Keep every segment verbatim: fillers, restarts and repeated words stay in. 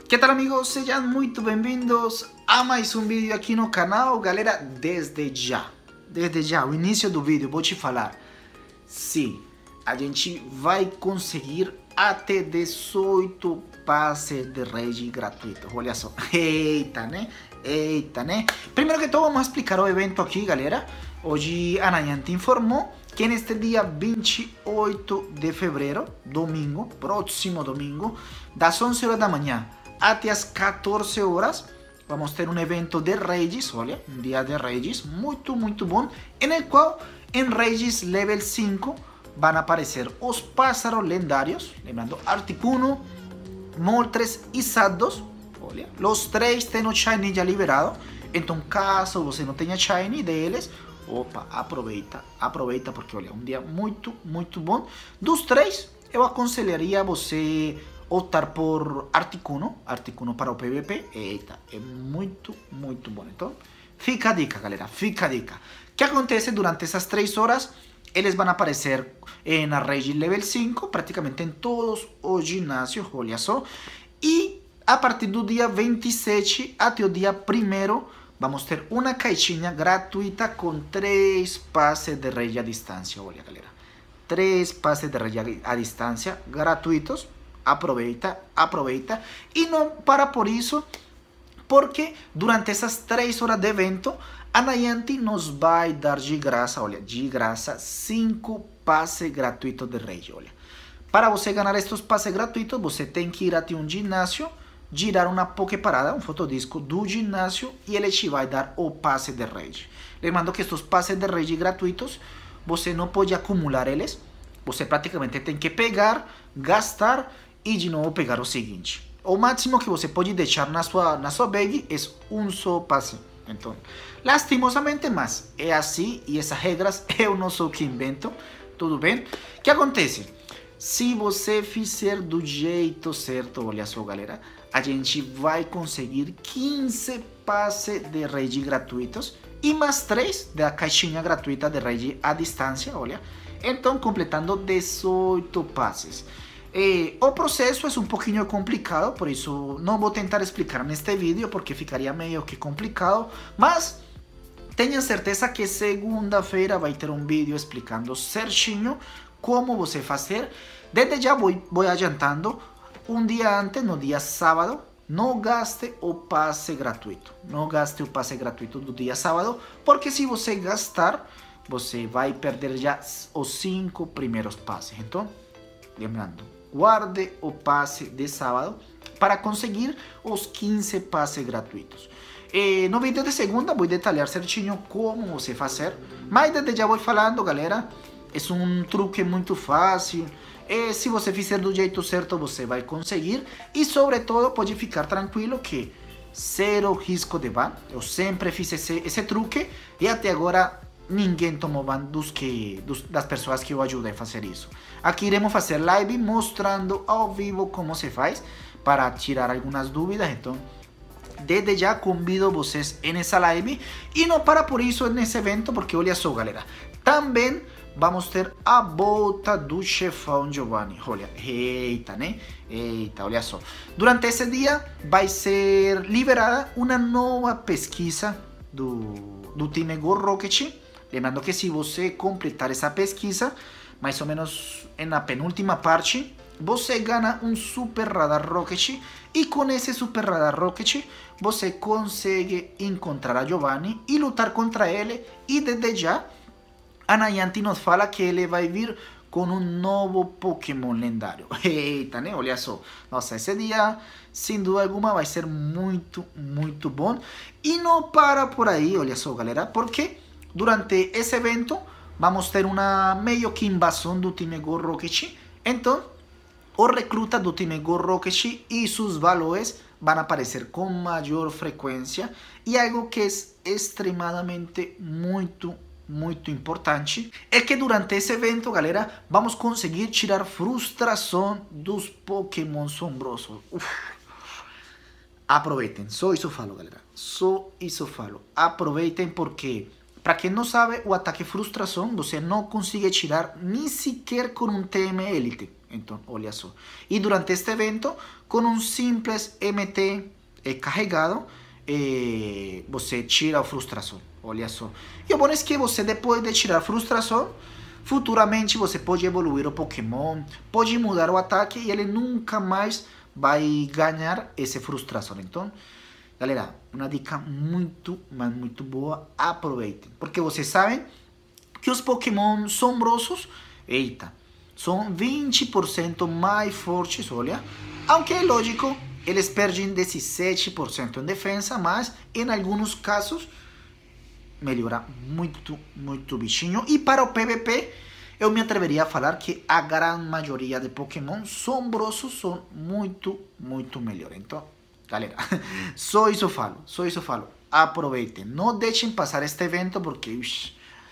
Que tal, amigos? Sejam muito bem-vindos a mais um vídeo aqui no canal. Galera, desde já, desde já, o início do vídeo, vou te falar. Sim, a gente vai conseguir até dezoito passes de rede gratuitos. Olha só, eita, né? Eita, né? Primeiro que tudo, vamos explicar o evento aqui, galera. Hoje a Niantic informou que neste dia vinte e oito de fevereiro, domingo, próximo domingo, das onze horas da manhã até as quatorze horas, vamos ter um evento de Regis, olha, um dia de Regis, muito, muito bom, em el qual, em Regis Level cinco, vão aparecer os pássaros lendários, lembrando, Articuno, Moltres e Zapdos, olha, os três têm o Shiny já liberado, então caso você não tenha Shiny deles, opa, aproveita, aproveita, porque olha, um dia muito, muito bom. Dos três, eu aconselharia você optar por Articuno, Articuno para o P V P, eita, é muito, muito bom. Então, fica a dica, galera, fica a dica. O que acontece durante essas três horas? Eles vão aparecer na Regi Level cinco, praticamente em todos os ginásios, olha só. E a partir do dia vinte e sete até o dia primeiro, vamos ter uma caixinha gratuita com três passes de rede à distância, olha, galera. Três passes de rede à distância gratuitos. Aproveita, aproveita. E não para por isso, porque durante essas três horas de evento, a Niantic nos vai dar de graça, olha, de graça, cinco passes gratuitos de rede, olha. Para você ganhar estes passes gratuitos, você tem que ir até um ginásio, girar uma Poképarada, um fotodisco do ginásio, e ele te vai dar o passe de rede. Lembrando que estes passes de rede gratuitos, você não pode acumular eles, você praticamente tem que pegar, gastar e de novo pegar o seguinte. O máximo que você pode deixar na sua, na sua bag é um só passe. Então, lastimosamente, mas é assim, e essas regras eu não sou que invento, tudo bem? O que acontece? Se você fizer do jeito certo, olha só, galera, a gente vai conseguir quinze passes de rede gratuitos e mais três da caixinha gratuita de rede à distância, olha. Então, completando dezoito passes. Eh, o processo é um pouquinho complicado, por isso não vou tentar explicar neste vídeo, porque ficaria meio que complicado, mas tenha certeza que segunda-feira vai ter um vídeo explicando certinho como você fazer. Desde já vou, vou adiantando, um dia antes, no dia sábado, não gaste o passe gratuito, não gaste o passe gratuito do dia sábado, porque se você gastar, você vai perder já os cinco primeiros passes. Então, lembrando, guarde o passe de sábado para conseguir os quinze passes gratuitos. E no vídeo de segunda vou detalhar certinho como você fazer, mas desde já vou falando, galera, é um truque muito fácil. E se você fizer do jeito certo, você vai conseguir. E sobretudo, pode ficar tranquilo que zero risco de ban. Eu sempre fiz esse, esse truque e até agora ninguém tomou ban dos que, dos, das pessoas que eu ajudei a fazer isso. Aqui iremos fazer live mostrando ao vivo como se faz, para tirar algumas dúvidas. Então, desde já convido vocês nessa live. E não para por isso nesse evento, porque olha só, galera, também vamos ter a volta do chefão Giovanni. Olha, eita, né? Eita, olha só. Durante esse dia vai ser liberada uma nova pesquisa do, do time Go Rocket. Lembrando que se você completar essa pesquisa, mais ou menos na penúltima parte, você ganha um Super Radar Rocket. E com esse Super Radar Rocket, você consegue encontrar a Giovanni e lutar contra ele. E desde já, a Niantic nos fala que ele vai vir com um novo Pokémon lendário. Eita, né? Olha só. Nossa, esse dia, sem dúvida alguma, vai ser muito, muito bom. E não para por aí, olha só, galera, porque durante esse evento vamos ter uma meio que invasão do time Go Rocket. Então, os recrutas do time Go Rocket e seus valores vão aparecer com maior frequência. E algo que é extremadamente muito, muito importante é que durante esse evento, galera, vamos conseguir tirar frustração dos Pokémon sombrosos. Uf. Aproveitem, só isso falo, galera, só isso falo. Aproveitem porque Para quem não sabe, o ataque frustração você não consegue tirar nem sequer com um T M Elite. Então, olha só. E durante este evento, com um simples M T eh, carregado, eh, você tira a frustração. Olha só. E o bom é que você, depois de tirar a frustração, futuramente você pode evoluir o Pokémon, pode mudar o ataque e ele nunca mais vai ganhar essa frustração. Então, galera, uma dica muito, mas muito boa, aproveitem. Porque vocês sabem que os Pokémon sombrosos, eita, são vinte por cento mais fortes, olha. Aunque é lógico, eles perdem dezessete por cento em defesa, mas em alguns casos melhora muito, muito o bichinho. E para o P V P, eu me atreveria a falar que a grande maioria de Pokémon sombrosos são muito, muito melhor. Então, galera, só isso falo, só isso falo. Aproveitem, não deixem passar este evento porque uix,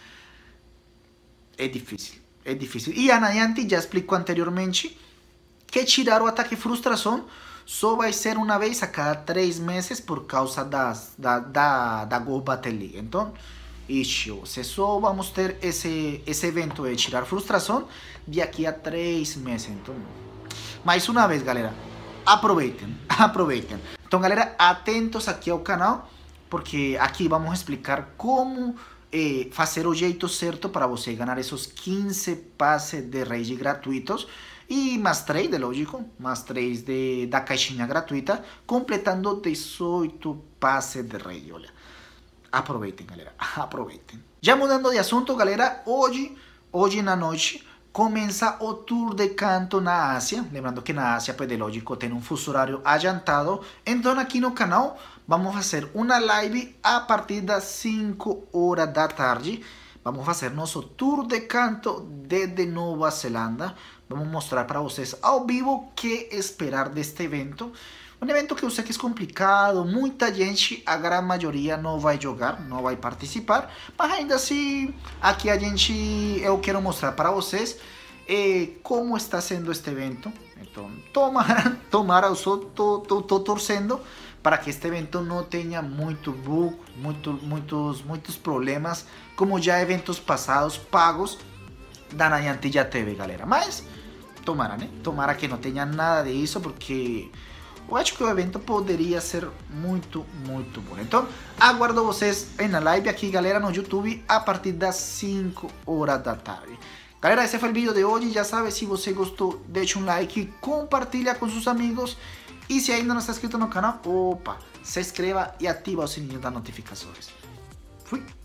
é difícil, é difícil. E a Niantic já explicou anteriormente que tirar o ataque frustração só vai ser uma vez a cada três meses por causa das, da, da, da Go Battle League. Então, ixi, você só vamos ter esse, esse evento de tirar frustração de aqui a três meses. Então, mais uma vez, galera, aproveitem, aproveitem. Então, galera, atentos aqui ao canal, porque aqui vamos explicar como eh, fazer o jeito certo para você ganhar esses quinze passes de rage gratuitos e mais três, de lógico, mais três de, da caixinha gratuita, completando dezoito passes de rage, olha. Aproveitem, galera, aproveitem. Já mudando de assunto, galera, hoje, hoje na noite, começa o Tour de Kanto na Ásia. Lembrando que na Ásia, pues de lógico, tem um fuso horário adiantado. Então aqui no canal vamos fazer uma live a partir das cinco horas da tarde. Vamos fazer nosso Tour de Kanto desde Nova Zelanda. Vamos mostrar para vocês ao vivo o que esperar deste evento. Um evento que eu sei que é complicado, muita gente, a grande maioria não vai jogar, não vai participar, mas ainda assim, aqui a gente, eu quero mostrar para vocês eh, como está sendo este evento. Então, tomara, tomara, eu só tô, tô, tô torcendo para que este evento não tenha muito bug, muito, muitos, muitos problemas, como já eventos passados, pagos, da Niantic já teve, galera. Mas, tomara, né? Tomara que não tenha nada disso, porque eu acho que o evento poderia ser muito, muito bom. Então, aguardo vocês na live aqui, galera, no YouTube, a partir das cinco horas da tarde. Galera, esse foi o vídeo de hoje. Já sabe, se você gostou, deixa um like, compartilha com seus amigos. E se ainda não está inscrito no canal, opa, se inscreva e ativa o sininho das notificações. Fui!